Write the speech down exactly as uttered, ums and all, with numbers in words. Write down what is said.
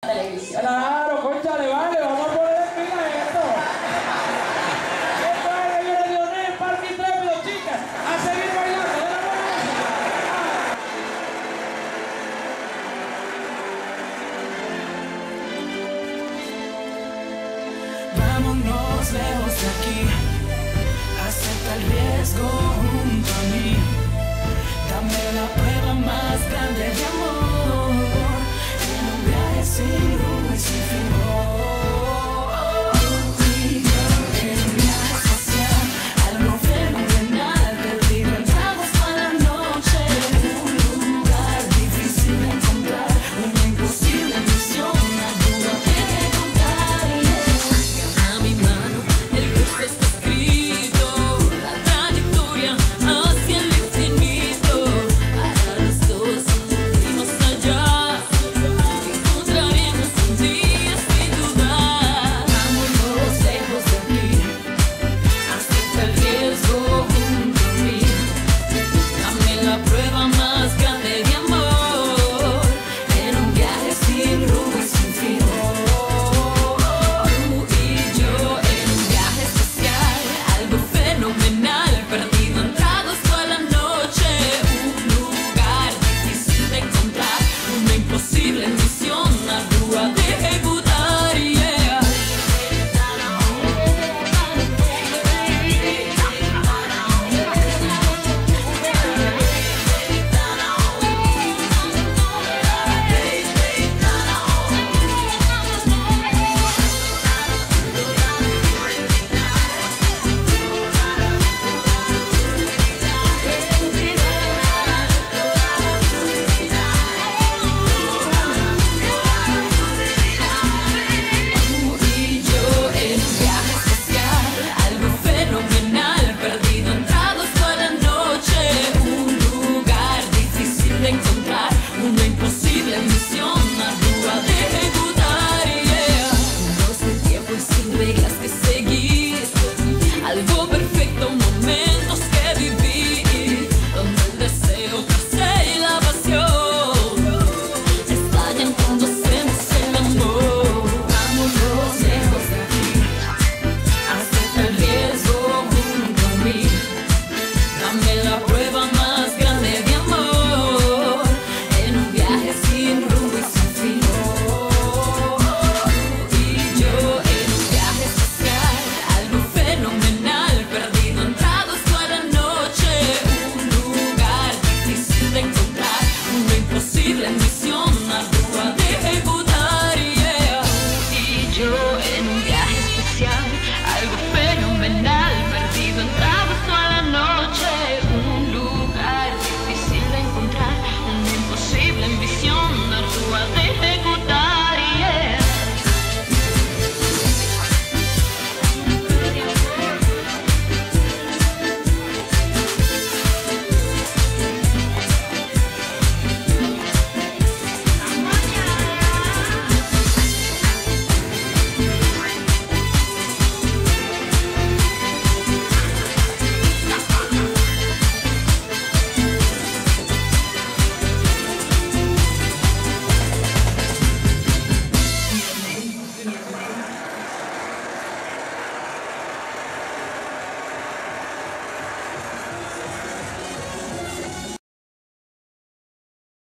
televisión. Claro, cónchale, vale, vamos a poner pila esto. Esto es el de Leonel, Parque Intrépido, chicas, a seguir bailando, de la buena música. Vámonos lejos de aquí, acepta el riesgo junto a mí. Dame la prueba más grande de amor, en un viaje sin rumbo y sin fin. Y yo en un viaje espacial, algo fenomenal, perdido en tragos toda la noche. Un lugar difícil de encontrar, una imposible misión, una duda que contar. A mi mano el curso está escrito, la trayectoria hacia el infinito. Para los dos y más allá, encontraremos un día sin dudar. Vámonos lejos de aquí, acepta el riesgo junto a mí. Dame la prueba más grande de amor, en un viaje sin rumbo y sin fin. Tú y yo en un viaje especial, algo fenomenal, perdido en tragos toda la noche. Un lugar difícil de encontrar, una imposible misión, ardua de ejecutar. Yeah. Tú y yo en un viaje especial, algo fenomenal, perdido en tragos toda la noche. Un lugar difícil de encontrar, una imposible misión, ardua de ejecutar. Yeah. No sé tiempo y sin reglas que seguir, algo perfecto, momentos que vivir, donde el deseo crece y la pasión estallan cuando hacemos el amor. Vámonos lejos de aquí, acepta el riesgo junto a mí. Dame la prueba más grande de amor, en un viaje sin rumbo y sin fin. Tú y yo en un viaje especial, algo fenomenal, perdido en tragos toda la noche. Un lugar difícil de encontrar, una imposible misión.